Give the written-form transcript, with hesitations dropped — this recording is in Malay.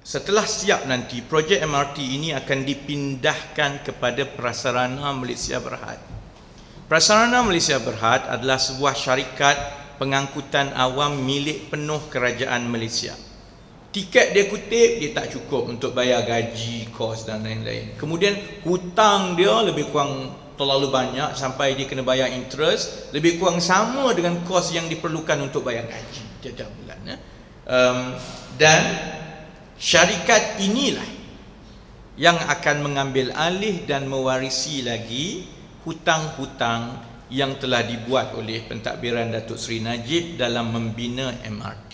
setelah siap nanti, projek MRT ini akan dipindahkan kepada Prasarana Malaysia Berhad. Prasarana Malaysia Berhad adalah sebuah syarikat pengangkutan awam milik penuh kerajaan Malaysia. Tiket dia kutip, dia tak cukup untuk bayar gaji, kos dan lain-lain. Kemudian hutang dia lebih kurang terlalu banyak sampai dia kena bayar interest, lebih kurang sama dengan kos yang diperlukan untuk bayar gaji tiap-tiap bulan. Dan syarikat inilah yang akan mengambil alih dan mewarisi lagi hutang-hutang yang telah dibuat oleh pentadbiran Datuk Seri Najib dalam membina MRT.